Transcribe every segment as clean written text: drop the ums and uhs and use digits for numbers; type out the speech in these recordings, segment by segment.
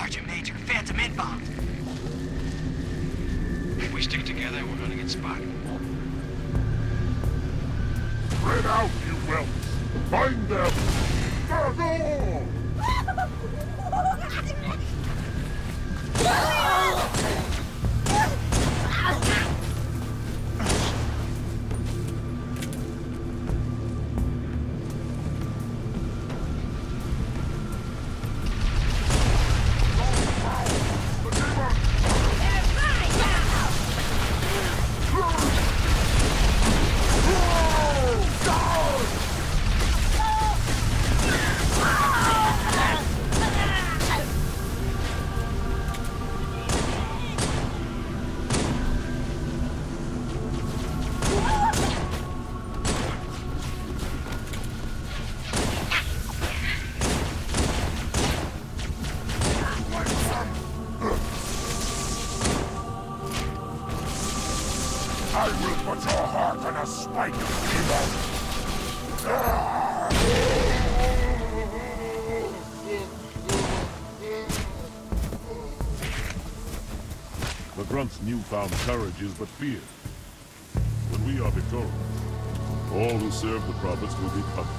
Sergeant Major, Phantom inbound. If we stick together, we're gonna get spotted. Spread out, you whelps! Find them! Fargo! I will put your heart on a spike, demon! The Grunt's newfound courage is but fear. When we are victorious, all who serve the prophets will be punished.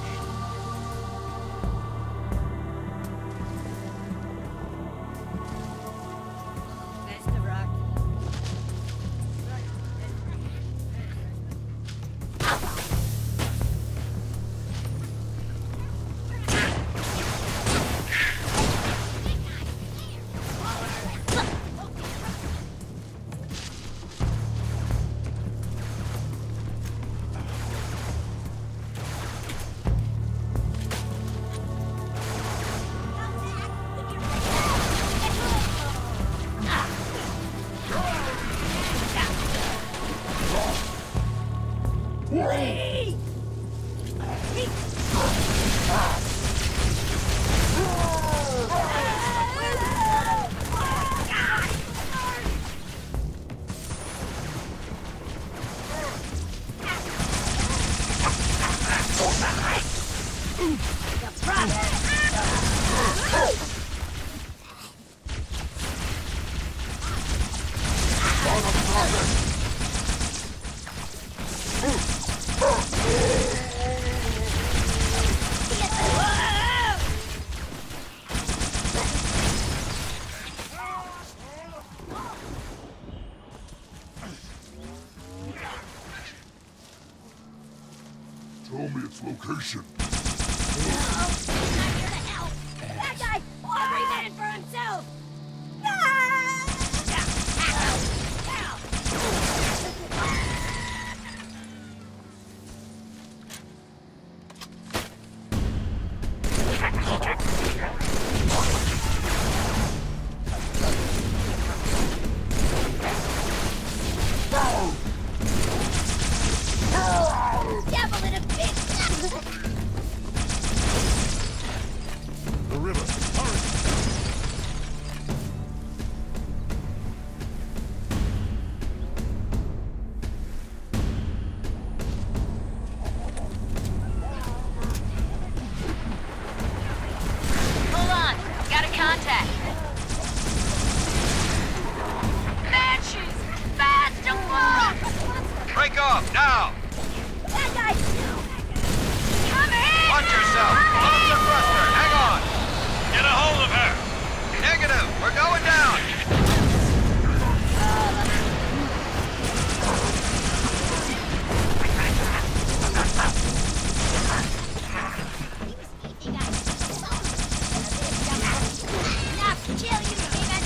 Tell me its location. I'm here to help! That guy! Every man for himself! Devil in a pig! The river, hurry! Hold on, got a contact. Banshees, fast to walk! Break off, now! That guy! Come here! Watch yourself! On the suppressor, hang on! Get a hold of her! Negative, we're going down! Enough to kill you, demon!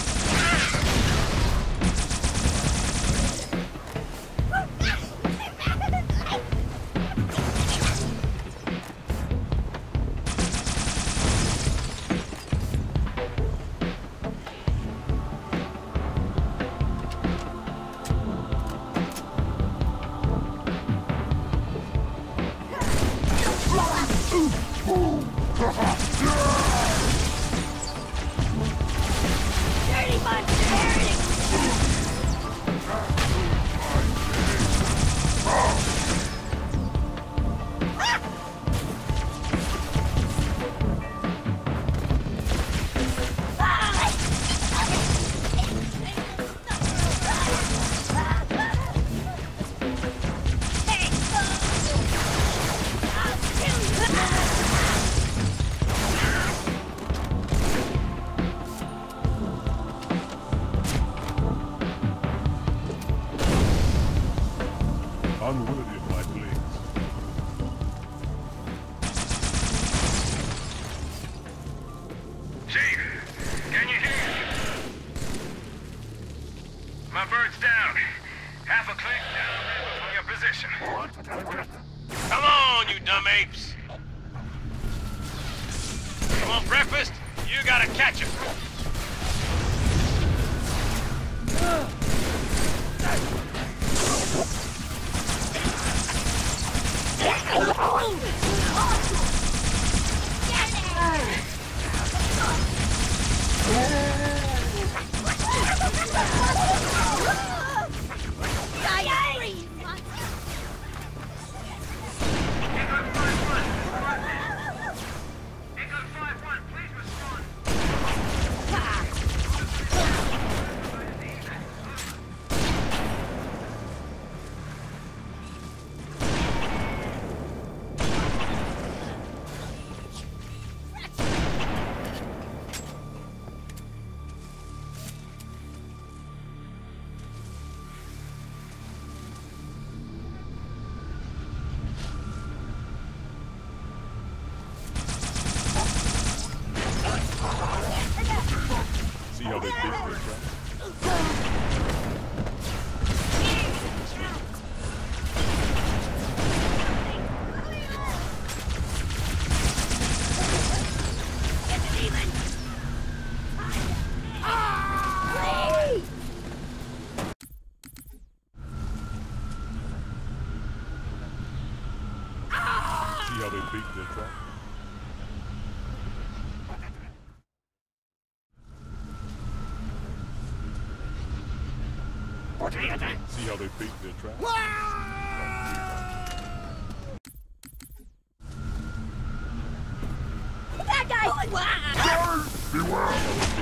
apes. You want breakfast? You gotta catch him. See how they bait their trap? See how they bait their trap? See how they bait their trap? That guy! Beware!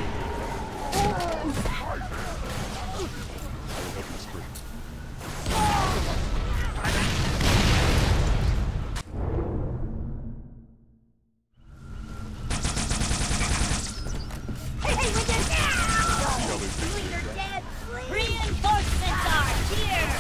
Hey, we're dead now! We're dead! Reinforcements are here!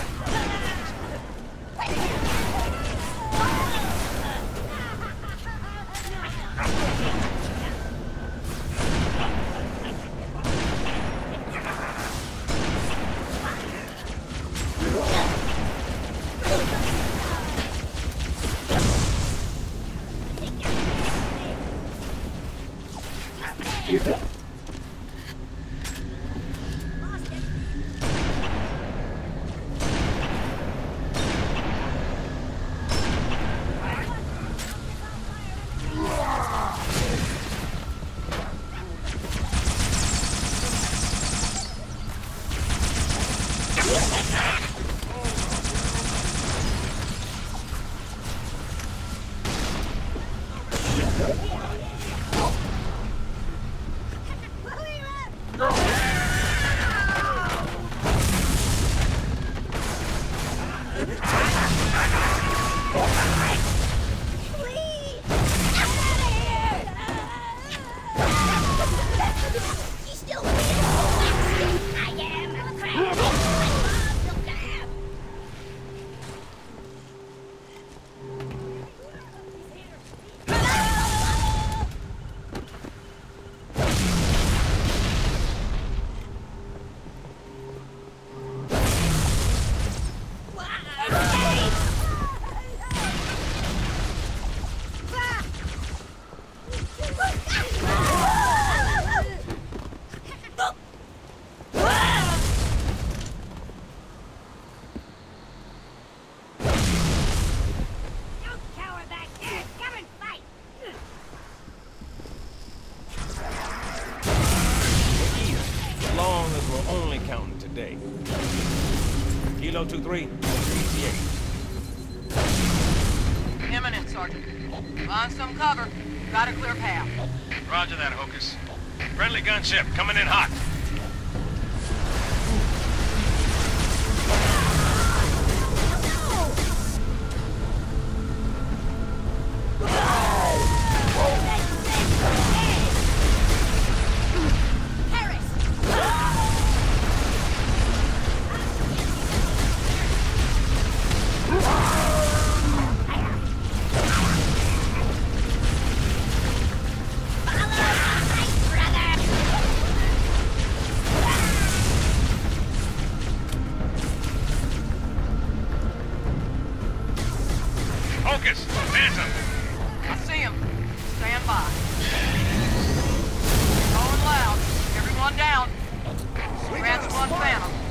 Kilo 2-3, ETA. Imminent, Sergeant. Find some cover. Got a clear path. Roger that, Hocus. Friendly gunship coming in hot. Phantom. I see him. Stand by. Going loud. Everyone down. Scratch 1 Phantom.